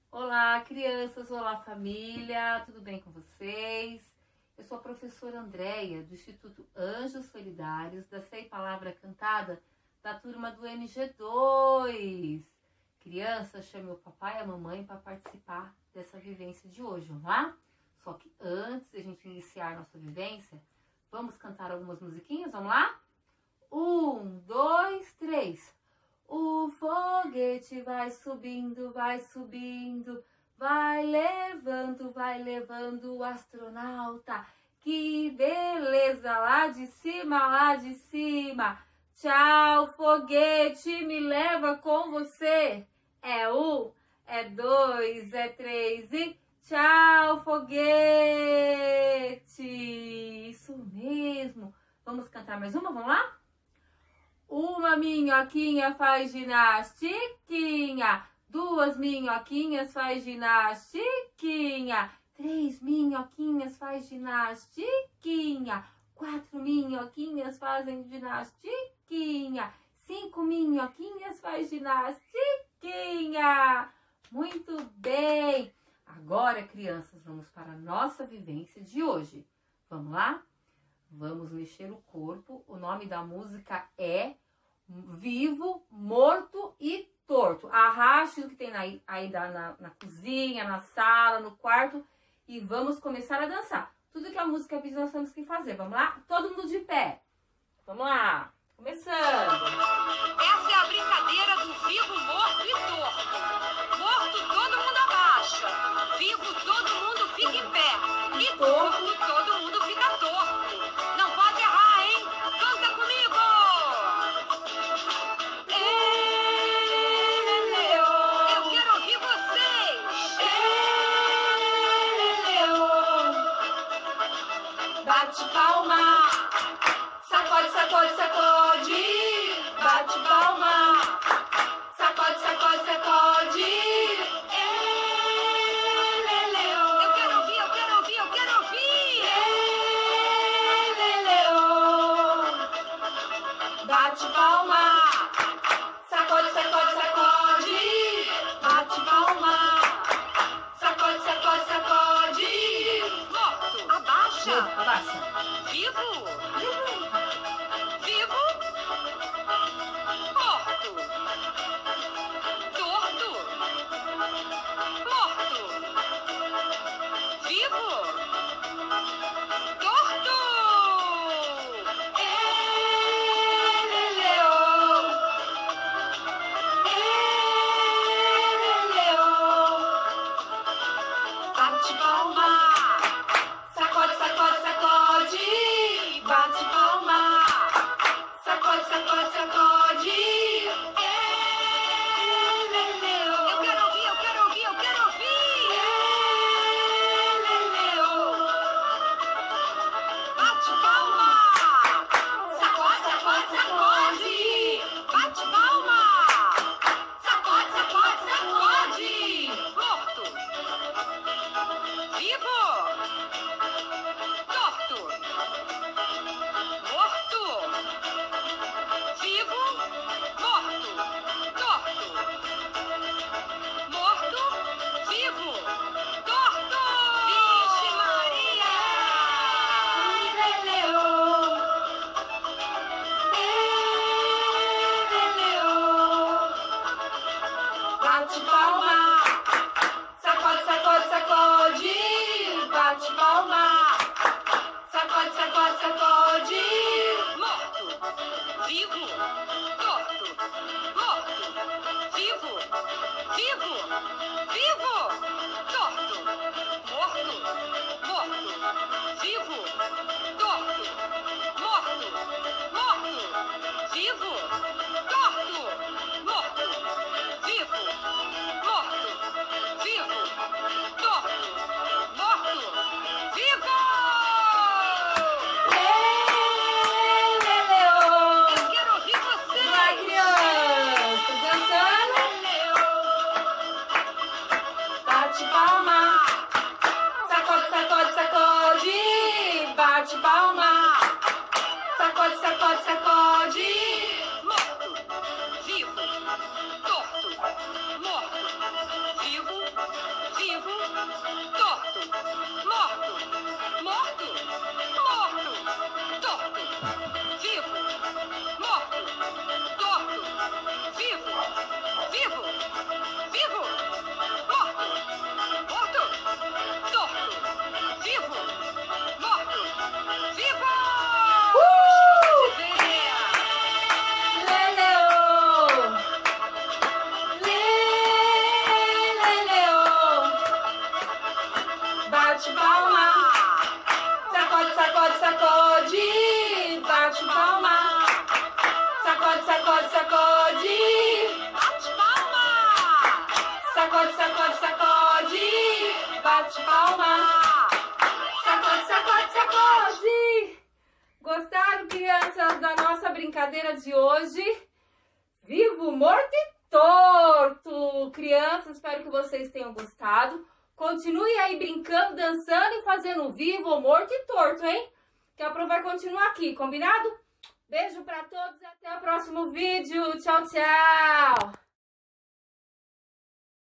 Olá, crianças! Olá, família! Tudo bem com vocês? Eu sou a professora Andréia, do Instituto Anjos Solidários, da Sei Palavra Cantada, da turma do MG2. Crianças, chame o papai e a mamãe para participar dessa vivência de hoje, vamos lá? Só que antes de a gente iniciar nossa vivência, vamos cantar algumas musiquinhas, vamos lá? 1, 2, 3... O foguete vai subindo, vai levando o astronauta. Que beleza, lá de cima. Tchau, foguete, me leva com você. É 1, é 2, é 3 e tchau, foguete. Isso mesmo. Vamos cantar mais uma, vamos lá? Uma minhoquinha faz ginastiquinha, 2 minhoquinhas faz ginastiquinha, 3 minhoquinhas faz ginastiquinha, 4 minhoquinhas fazem ginastiquinha, 5 minhoquinhas faz ginastiquinha. Muito bem! Agora, crianças, vamos para a nossa vivência de hoje. Vamos lá? Vamos mexer o corpo. O nome da música é Vivo, Morto e Torto. Arraste o que tem aí na cozinha, na sala, no quarto e vamos começar a dançar. Tudo que a música diz nós temos que fazer. Vamos lá? Todo mundo de pé. Vamos lá. Começando. Essa é a brincadeira do vivo, morto e torto. Morto, todo mundo abaixa. Vivo, todo mundo fica em pé. E torto, todo mundo fica torto. Não pode errar, hein? Canta comigo! Eu quero ouvir vocês! Bate palma! Sacode, sacode, sacode! Bate palma! Sacode, sacode, sacode! Eu quero ouvir, eu quero ouvir, eu quero ouvir! Bate palma! Sacode, sacode, sacode! Bate palma! Sacode, sacode, sacode! Morto! Abaixa! Abaixa. Vivo! Vivo! Morto! Torto! Morto! Vivo! Torto! Bate palma! Sacode, sacode, sacode! Bate palma! Sacode, sacode, sacode! Eu quero ouvir, eu quero ouvir, eu quero ouvir! Bate palma! Sacode, sacode, sacode! Bate palma! Sacode, sacode, sacode! Morto! Vivo! Torto! Morto! Vivo! Morto! Torto! Morto! Vivo! Torto! Vixe Maria! Bate palma! Sacode, sacode, sacode! Bate palma! Sacode, sacode, sacode! Morto! Vivo! Torto! Morto! Vivo! Vivo! Vivo! Torto! Morto! Morto! Vivo! Torto! Morto! Morto! Vivo! Torto! Morto! Vivo! Morto! morto e torto. Crianças, espero que vocês tenham gostado. Continue aí brincando, dançando e fazendo vivo ou morto e torto, hein? Que a Pro vai continuar aqui, combinado? Beijo pra todos e até o próximo vídeo. Tchau, tchau!